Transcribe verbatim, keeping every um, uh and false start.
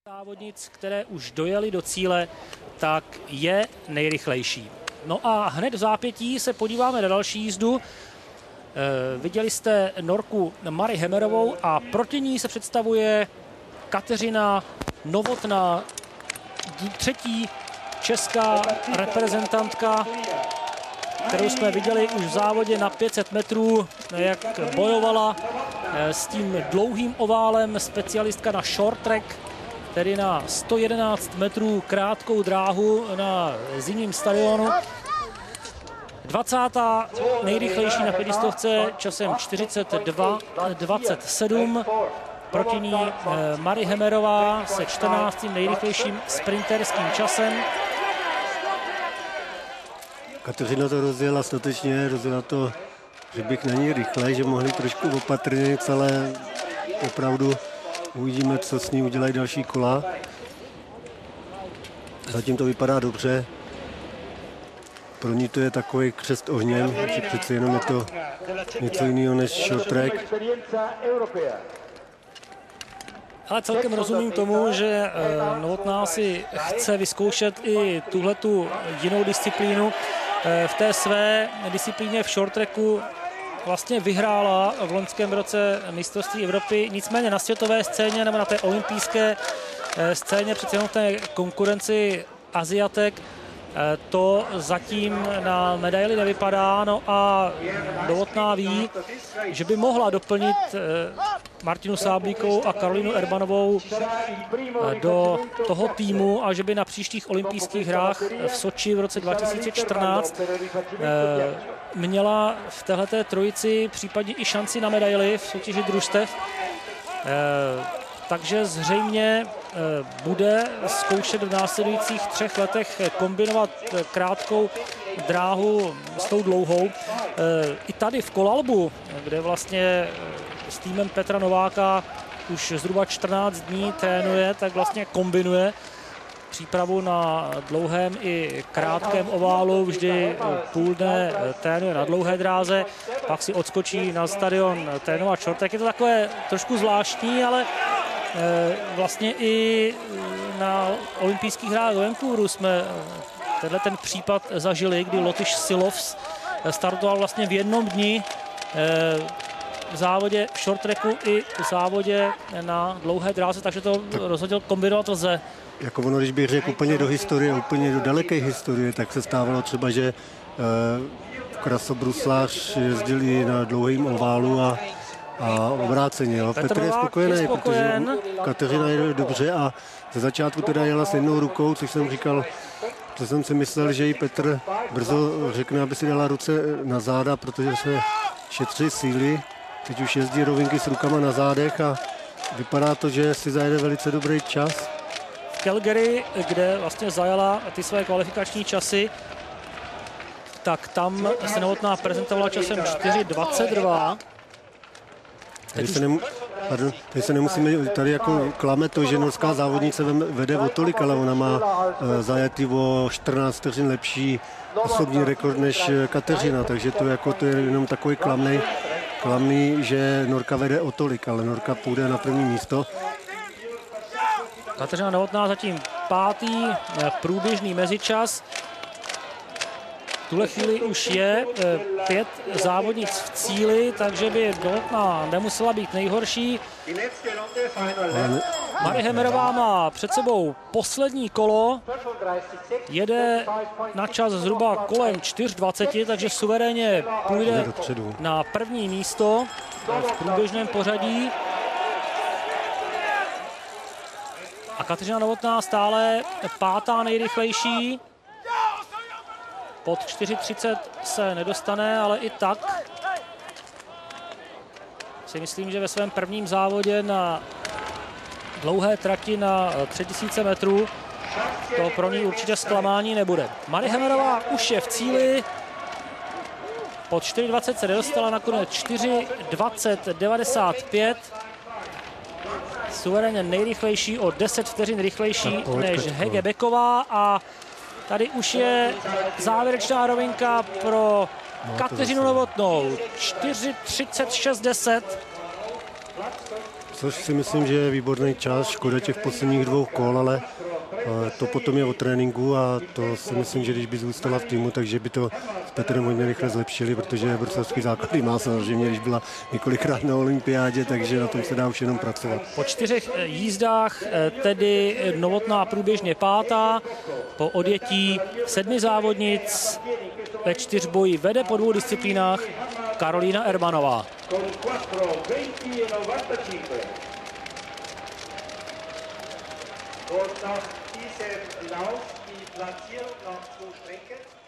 závodnic, které už dojeli do cíle, tak je nejrychlejší. No a hned v zápětí se podíváme na další jízdu. E, viděli jste Norku Mary Hemmerovou a proti ní se představuje Kateřina Novotná, třetí česká reprezentantka, kterou jsme viděli už v závodě na pět set metrů, jak bojovala s tím dlouhým oválem, specialistka na short track, tedy na sto jedenáct metrů krátkou dráhu na zimním stadionu. dvacátá nejrychlejší na pětistovce časem čtyřicet dva dvacet sedm. Proti ní Mary Hemmerová se čtrnáctým nejrychlejším sprinterským časem. Kateřina to rozjela statečně, rozjela to, že bych na ní rychle, že mohli trošku opatrnit, ale opravdu uvidíme, co s ní udělají další kola. Zatím to vypadá dobře. Pro ní to je takový křest ohněm, že přece jenom je to něco jiného než short track. Ale celkem rozumím tomu, že Novotná si chce vyzkoušet i tuhletu jinou disciplínu. V té své disciplíně v short tracku vlastně vyhrála v loňském roce mistrovství Evropy, nicméně na světové scéně nebo na té olympijské scéně přece jenom v té konkurenci Aziatek to zatím na medaili nevypadá, no a Novotná ví, že by mohla doplnit Martinu Sáblíkovou a Karolínu Erbanovou do toho týmu a že by na příštích olympijských hrách v Soči v roce dva tisíce čtrnáct měla v téhleté trojici případně i šanci na medaili v soutěži družstev. Takže zřejmě bude zkoušet v následujících třech letech kombinovat krátkou dráhu s tou dlouhou. I tady v Kolalbu, kde vlastně s týmem Petra Nováka už zhruba čtrnáct dní trénuje, tak vlastně kombinuje přípravu na dlouhém i krátkém oválu, vždy půl dne trénuje na dlouhé dráze, pak si odskočí na stadion trénovat short track. Je to takové trošku zvláštní, ale vlastně i na olympijských hrách v Vancouveru jsme tenhle ten případ zažili, kdy Lotyš Silovs startoval vlastně v jednom dni v závodě v short tracku i v závodě na dlouhé dráze, takže to rozhodně kombinovat lze. Jako ono, když bych řekl úplně do historie, úplně do daleké historie, tak se stávalo třeba, že krasobruslař jezdil i na dlouhém oválu a a obráceně. Jo. Petr, Petr je spokojený, je protože Kateřina je dobře a ze začátku teda jela s jednou rukou, což jsem říkal, co jsem si myslel, že i Petr brzo řekne, aby si dala ruce na záda, protože se šetří síly. Teď už jezdí rovinky s rukama na zádech a vypadá to, že si zajede velice dobrý čas. V Calgary, kde vlastně zajela ty své kvalifikační časy, tak tam se Novotná prezentovala časem čtyři dvacet dva. Tady se, nemu, pardon, tady se nemusíme, tady jako klame to, že norská závodnice vede o tolik, ale ona má uh, zajetý o čtrnáct vteřin lepší osobní rekord než Kateřina, takže to, jako, to je jenom takový klamný, klamný, že Norka vede o tolik, ale Norka půjde na první místo. Kateřina Novotná zatím pátý průběžný mezičas. V tuhle chvíli už je pět závodnic v cíli, takže by Novotná nemusela být nejhorší. Mary Hemmerová má před sebou poslední kolo, jede na čas zhruba kolem čtyři dvacet, takže suverénně půjde na první místo v průběžném pořadí. A Kateřina Novotná stále pátá nejrychlejší. Pod čtyři třicet se nedostane, ale i tak si myslím, že ve svém prvním závodě na dlouhé trati na tři tisíce metrů to pro ní určitě zklamání nebude. Mary Hemmerová už je v cíli. Pod čtyři dvacet se nedostala, nakonec čtyři dvacet devadesát pět. Suverénně nejrychlejší, o deset vteřin rychlejší než Hege Beková a tady už je závěrečná rovinka pro Kateřinu Novotnou. čtyři třicet šest deset. Což si myslím, že je výborný čas, škoda těch posledních dvou kol, ale to potom je o tréninku a to si myslím, že když by zůstala v týmu, takže by to s Petrem hodně rychle zlepšili, protože bruselský základy má samozřejmě, když byla několikrát na olympiádě, takže na tom se dá už jenom pracovat. Po čtyřech jízdách tedy Novotná průběžně pátá, po odjetí sedmi závodnic ve čtyřboji vede po dvou disciplínách Karolína Ermanová. Und nach diesem Lauf die Platzierung nach zwei Strecken.